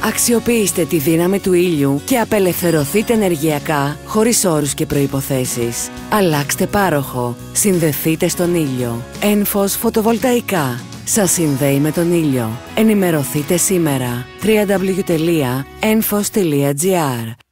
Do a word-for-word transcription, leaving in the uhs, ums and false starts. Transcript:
Αξιοποιήστε τη δύναμη του ήλιου και απελευθερωθείτε ενεργειακά, χωρίς όρους και προϋποθέσεις. Αλλάξτε πάροχο. Συνδεθείτε στον ήλιο. Ένφος φωτοβολταϊκά. Σας συνδέει με τον ήλιο. Ενημερωθείτε σήμερα. double-u double-u double-u τελεία ένφος τελεία τζι άρ